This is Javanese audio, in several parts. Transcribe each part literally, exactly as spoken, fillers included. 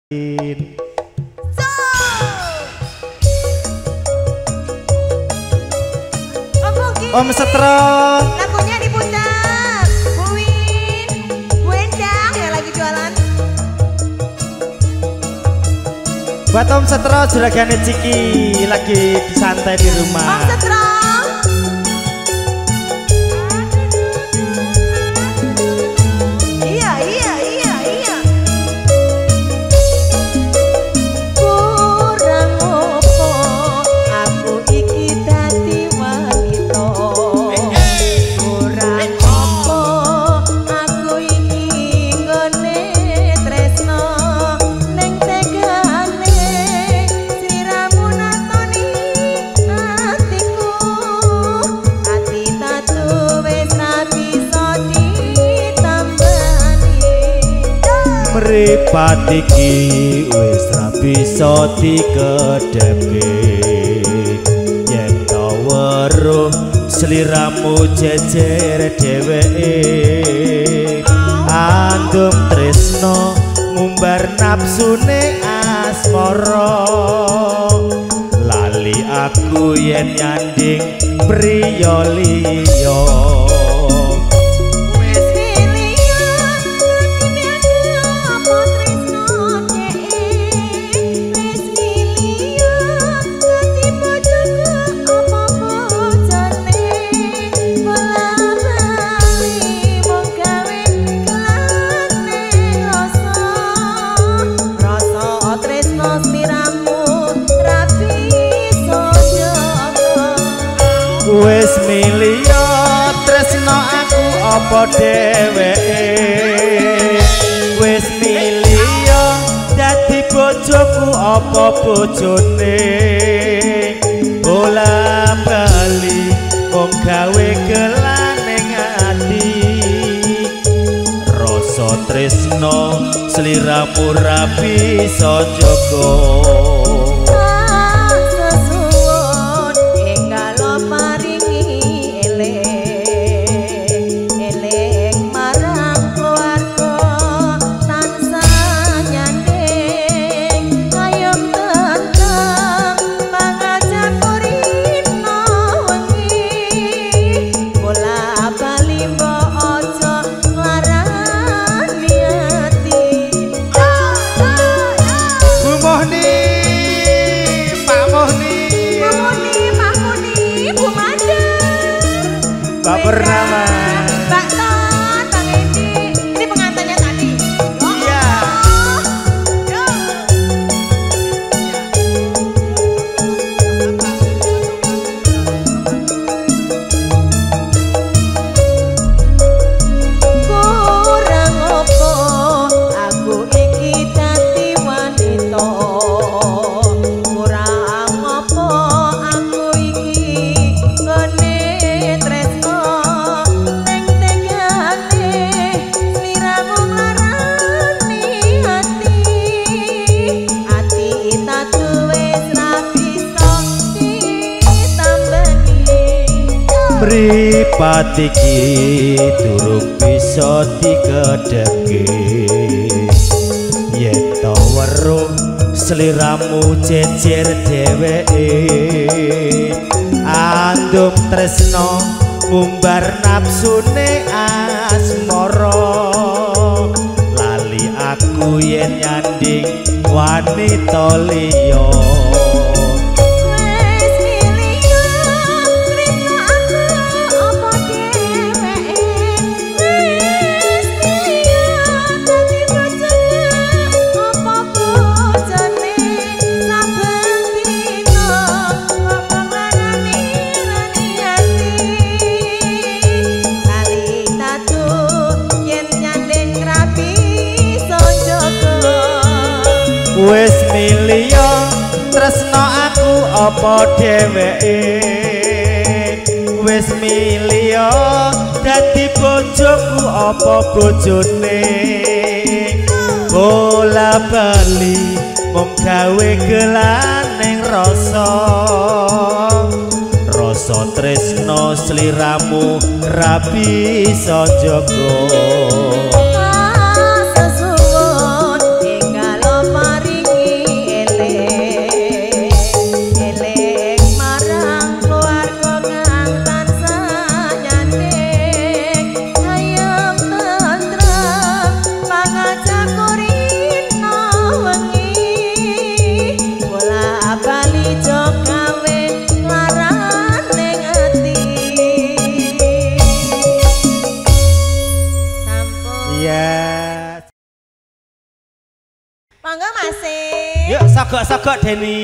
Om Setro. Lagunya diputar. Bu Win, Bu Endang yang lagi jualan. Buat Om Setro juragannya Ciki lagi santai di rumah. Om Setro. Iya, iya, iya, iya. Kurang opo aku iki dadi wanita. Kurang opo aku iki nggone tresno ning tegane sliramu natoni atiku. Ati tatu wis ra bisa ditambani. Mripat iki wis ra bisa dikedhepke. Yen ta weruh sliramu jejer dheweke. Andum tresno ngumbar nafsune asmara. Lali aku yen nyanding priya liya. Wes milio tresno aku apa dheweke. Wes milio dadi bojoku apa bojone. Bola bali wong gawe gelaning ati. Rasa tresno sliramu ra bisa jaga. Pak Purnama, Mbak Ton, Bang Edi, ini pengantinnya tadi. Oh, iya. Kurang opo aku iki dadi wanita. Kurang opo aku iki nggone tresno. Mripat iki durung bisa dikedhepke. Yen ta weruh sliramu jejer dheweke. Andum tresno ngumbar nafsune asmara. Lali aku yen nyanding wanita liya. Wes milio tresno aku apa dheweke. Wes milio dadi bojoku apa bojone. Bola bali mung gawe gelaning rasa. Rasa tresno sliramu ra bisa jaga. Sesuwun enggal mari Monggo Mas. Yuk sogok-sogok Deni.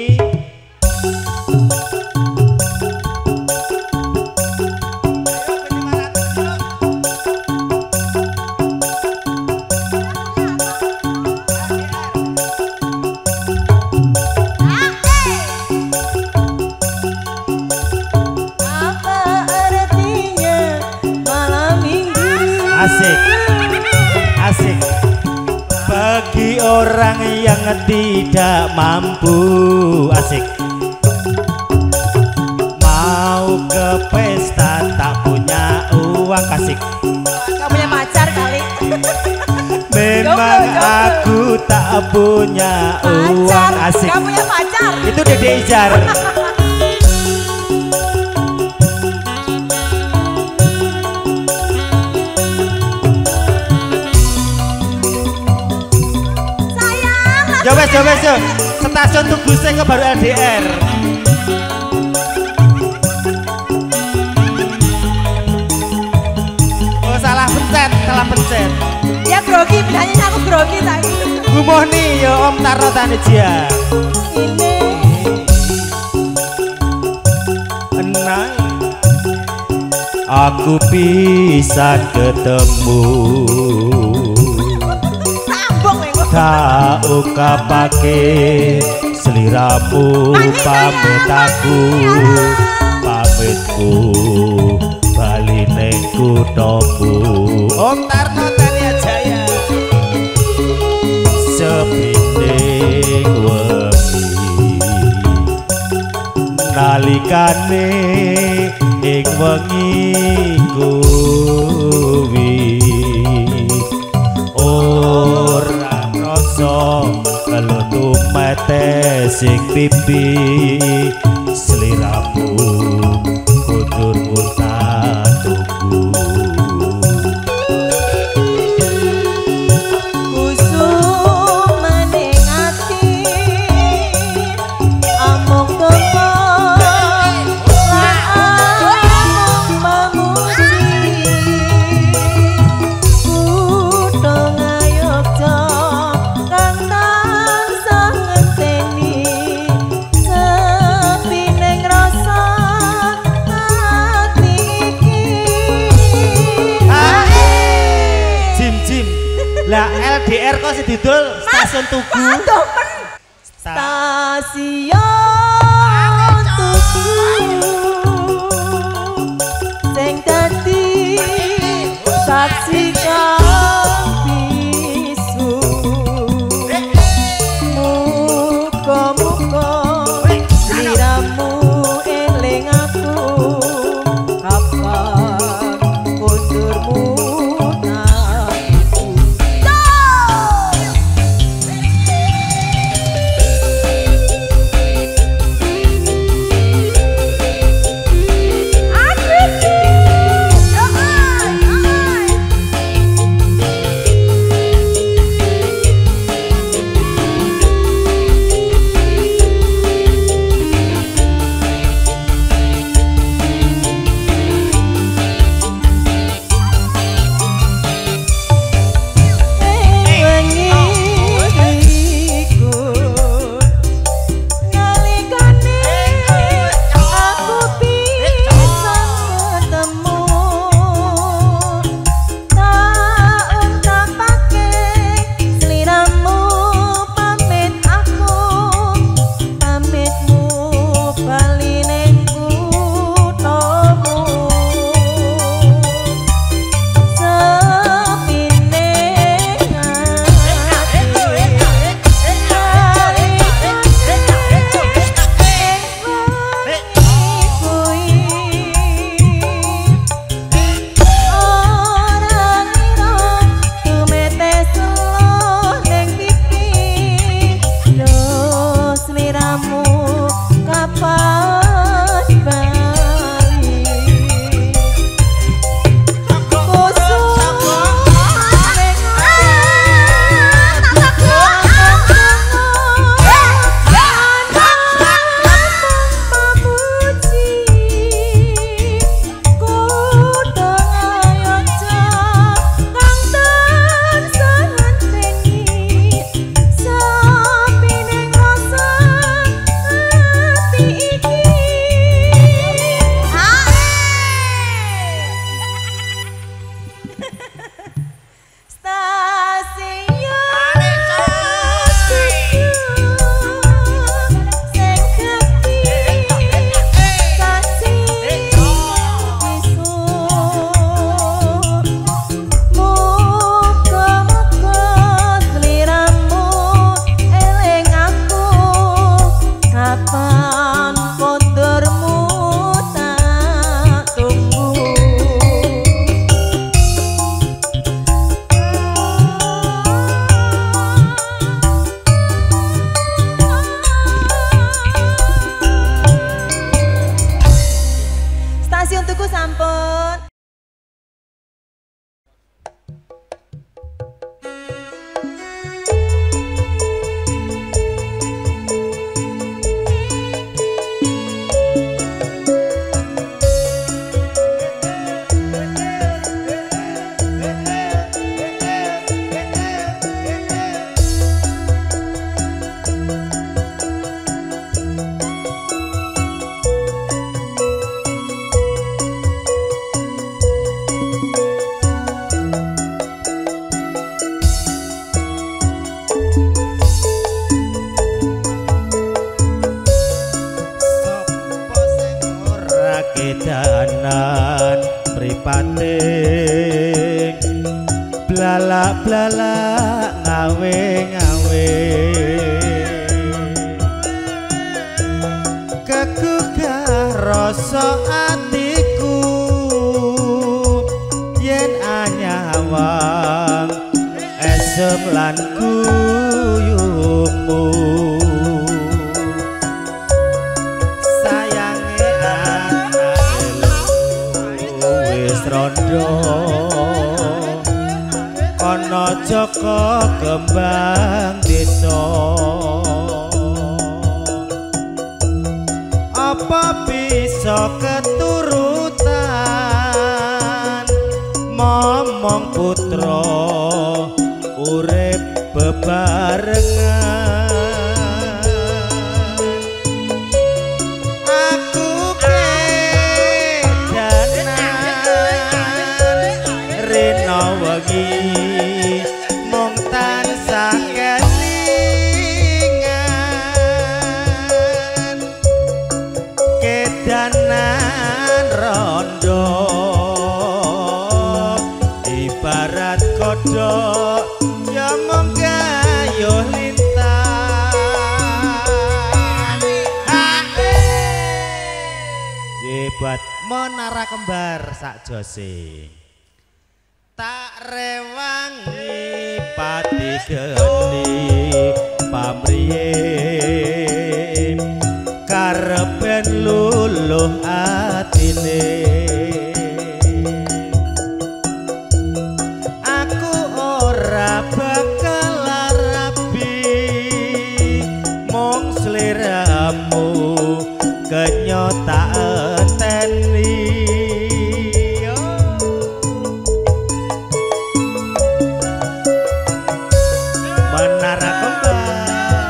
Asik, asik. Bagi orang yang tidak mampu, asik. Mau ke pesta tak punya uang, asik. Gak punya pacar kali. Memang aku tak punya uang, asik. Gak punya pacar. Itu Dede Ijar. Ya wes, ya wes, ya. Stasiun Tugu sing ke baru L D R. Oh salah pencet, salah pencet. Ya grogi, bilangnya aku grogi tadi. Gumoh nih ya Om Tarno Tanijia. Ini. Enang. Aku bisa ketemu. Tak ungkapake seliramu pamit aku pamitku bali ning kuthamu Om Tarno Tanijaya sepining wengi nalikane ing wengi kuwi ora kalau tumete sing pipi seliramu kudur tak tunggu kusum maning ati amung teko amung memuji kudu ngayogja lah L D R kok sih didol stasiun Tugu. Stasiun Tugu sing dadi saksi kang bisu muga-muga sliramu eling aku kapan kondurmu ngawe-ngawe kegugah rasa atiku yen anyawang esem lan guyumu sayange anakku wis rondo ana Joko kembang desa apa bisa keturutan momong putra urip bebarengan aku kedanan rena wengi mung tansah kelingan kedanan rondo ibarat kodhok ya mung gayuh lintang hebat Menara Kembar sak jose tak rewangi pati geni pamriye karepen luluh atine aku ora bakal rabi mung sliramu kenyataan teni Menara Kembar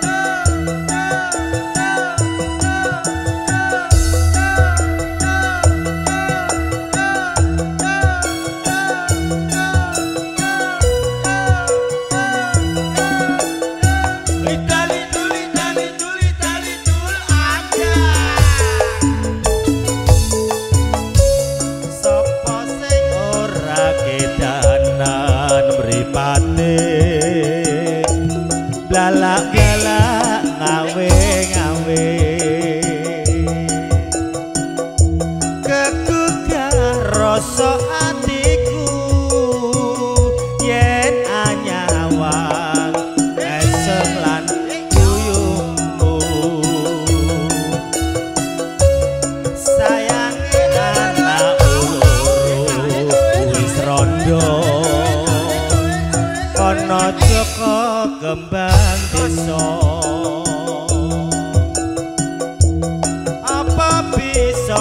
Litali tuli tali tuli tali tul aja sapa sing ora kedanan mripate galak-galak ngawe-ngawe kegugah rasa atiku yen anyawang esem lan guyumu sayange anak loro wis rondo ana Joko kembang desa apa bisa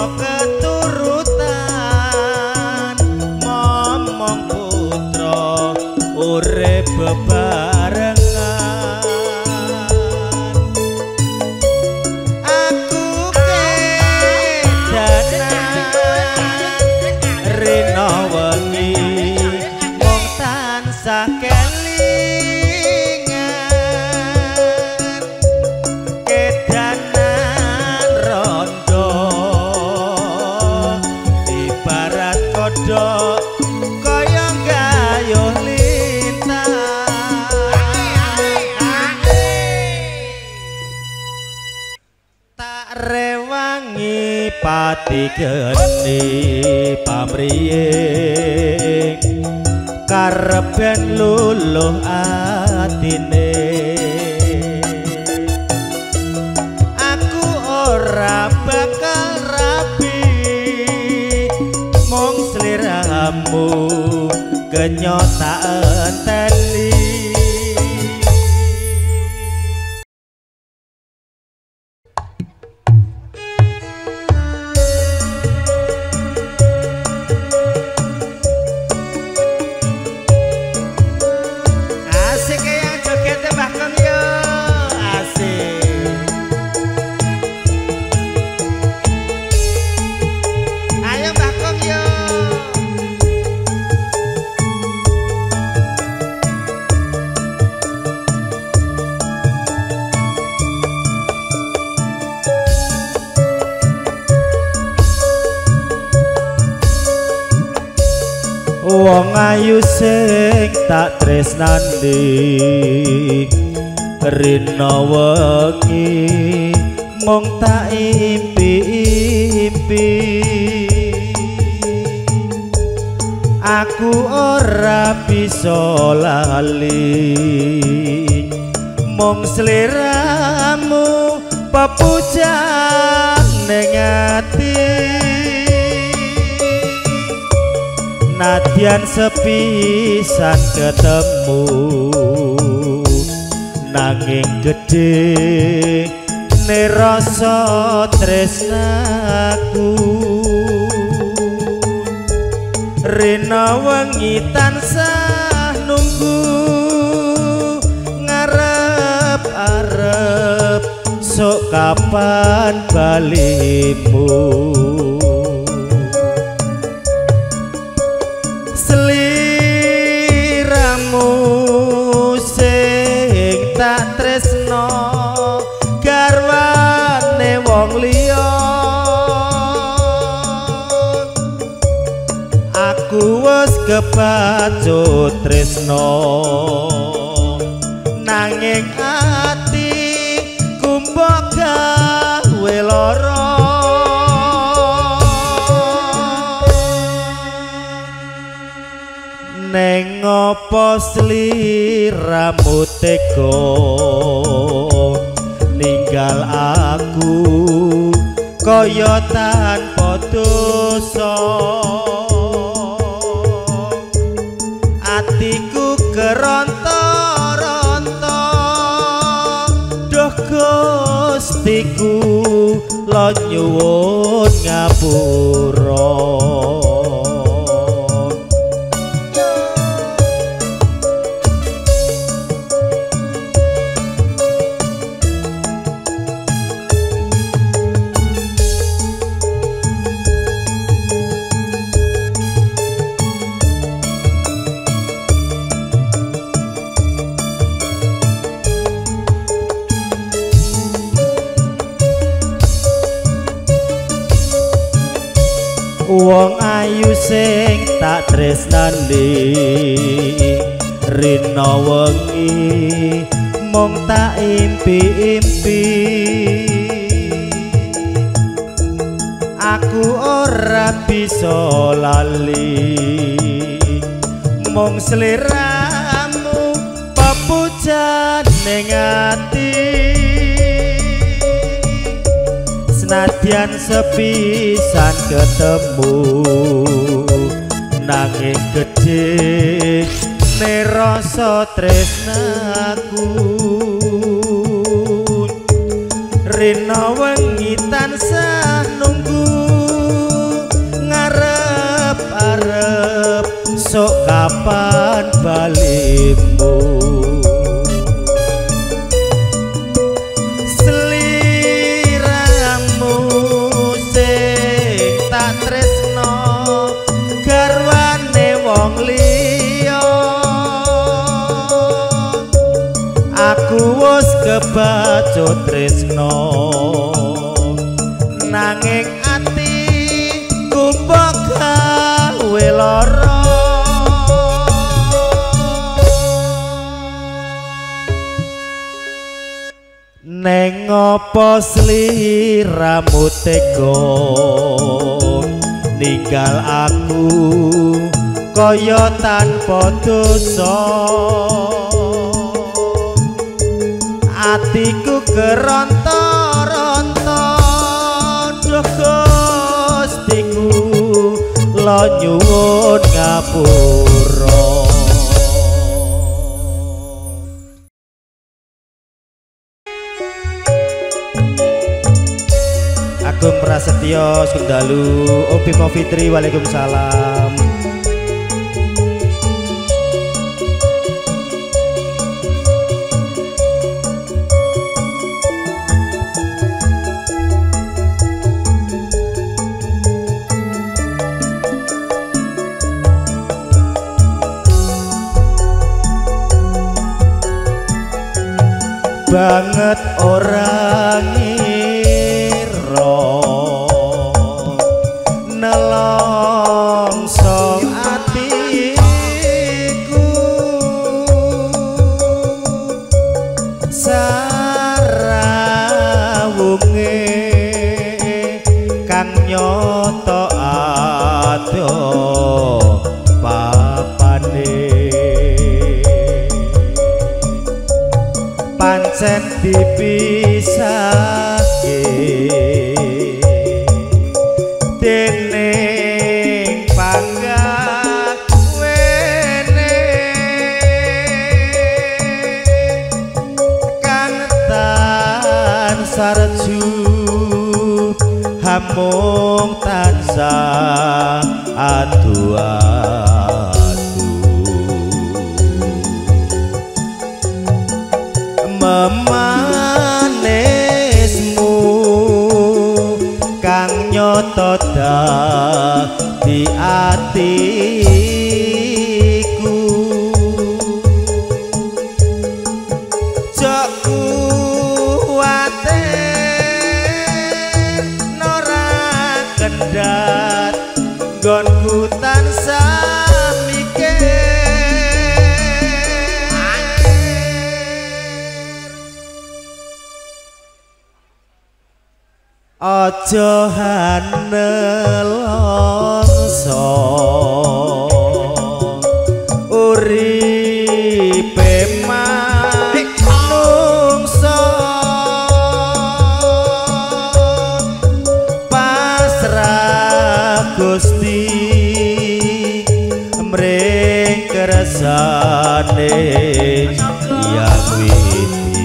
keturutan momong putra urip bebarengan aku kedanan rena wengi mung tansah kaya gayuh lintang tak rewangi pati geni pamriye karepen luluh atine aku ora bakal sliramu kenyataan teli asik yang joget Mbah Kong yo asik ayo Mbah Kong yo wong ayu sing tak tresnani rina wengi mung tak impi-impi aku ora bisa lali mung sliramu pepujan ning ati nadyan sepisan ketemu nanging gedhe ne rasa tresnaku rina wengi tansah nunggu ngarep-arep sok kapan balimu sliramu sing tak tresno garwane wong liya aku wis kepacut tresno nanging ati kumbok gawe lara neng apa sliramu tega ninggal aku kaya tanpa dosa atiku keronta-ronta duh Gustiku lo nyuwun ngapura wong ayu sing tak tresnani rina wengi mung tak impi-impi aku ora bisa lali mung sliramu pepujan ning ati nadyan sepisan ketemu nanging gedhe ne rasa tresnaku rina wengi tansah nunggu ngarep-arep sok kapan balimu aku wis kebacut tresno nanging ati kumbok gawe lara neng apa sliramu tega ninggal aku kaya tanpa dosa atiku keronta-ronta duh Gustiku lo nyuwun ngapura Agung Prasetyo Sundalu Om Bimo Fitri Waalaikumsalam banget orang ngira nelongsong atiku sarawunge kang nyoto ado papane pancen dipisake dening panggawene kang tansah reju hamung tansah adu-adu memanismu kang nyoto dadi atiku jok kuwate nora kendhat nggonku tansah mikir aja hanelongso uripe manungsa pasrah Gusti mring kersane yang widi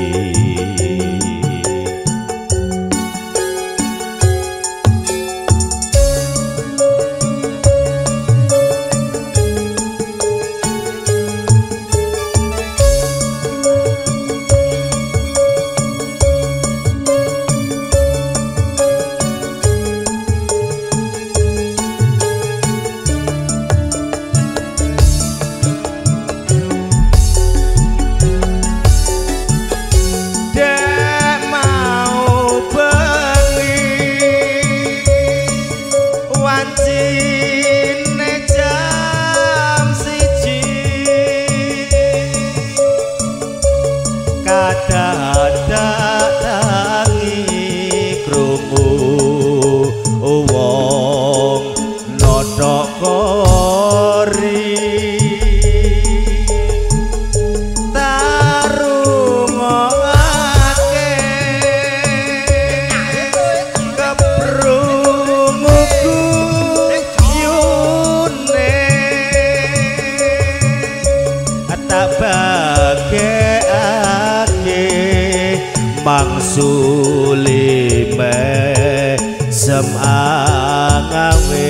mangsuli me semangawe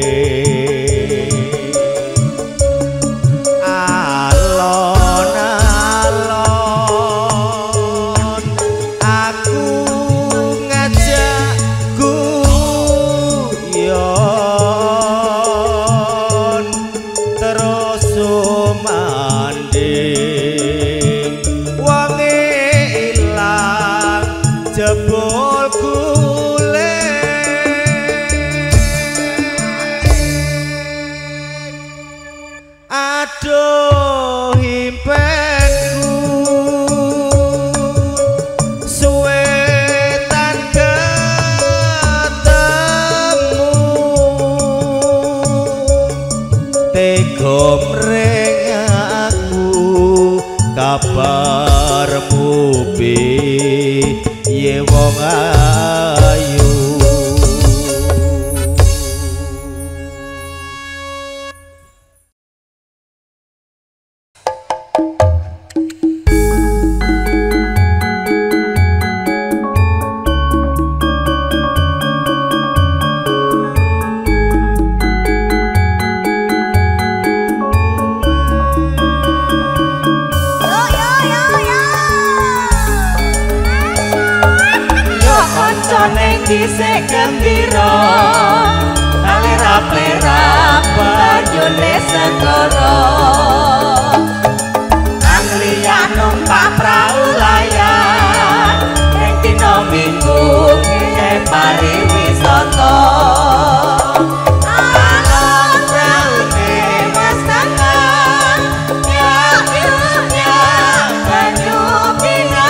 alon-alon aku ngajak guyon terus sumanding wangi ilang jebol kulit aduh impenku suwetan ketemu tega mring aku kabarmu piye wong ayu Kisik gembira Alera-plera banyune segara Anglia numpak prau layar Ning dina minggu ke pariwisata Alon praune wis tangan Nyak-nyak banyu pinang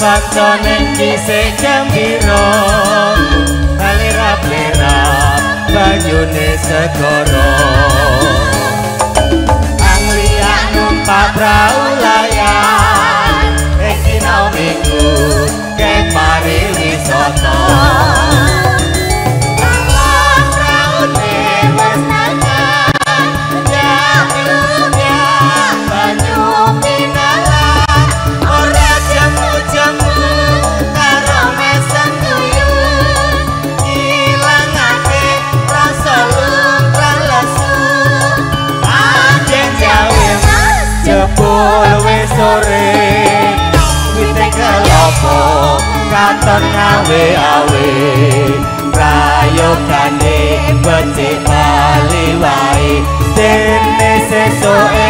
kancane kisih gembira lerap-lerap banyune segara anglian numpak prau layar ing sinau minggu keng mari wisata sore wite kelopo katon ngawe-awe prayogane becik bali wae dene sesuke